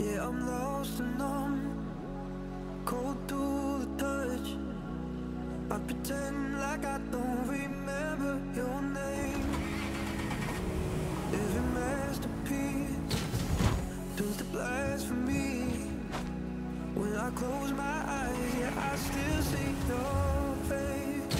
Yeah, I'm lost and numb, cold to the touch. I pretend like I don't remember your name. Every masterpiece turns to blasphemy. When I close my eyes, yeah, I still see your face.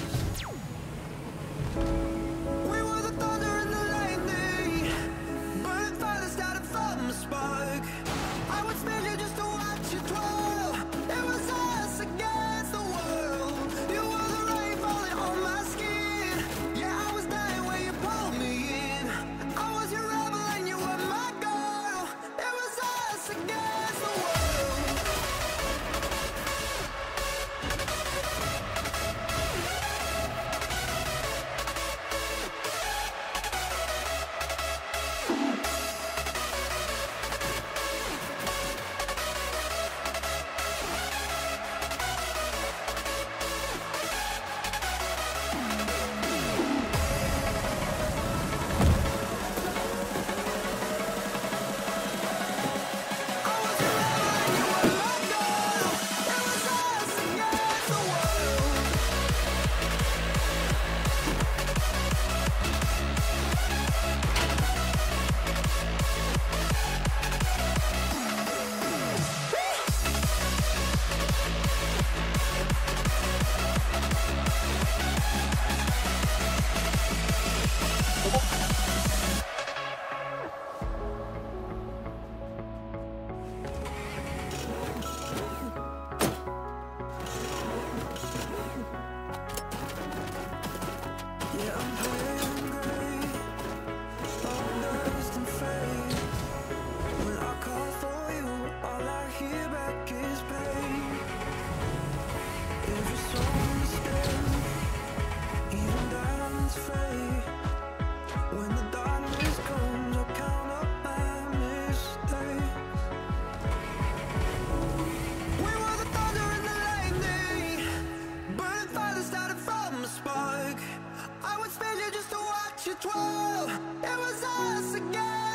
We were the thunder and the lightning, burning fire started from a spark. I would spend you just to watch you twirl. It was us against the world. You were the rain falling on my skin. Yeah, I was dying when you pulled me in. I was your rebel and you were my girl. It was us against the world. Yeah, I'm playing great, all dust and fade. When I call for you, all I hear back is pain. Every song is dead, even diamonds fade. When the darkness comes, I'll count up my mistakes. We were the thunder and the lightning, burning fire that started from a spark. I would spend you just to watch you twirl. It was us again.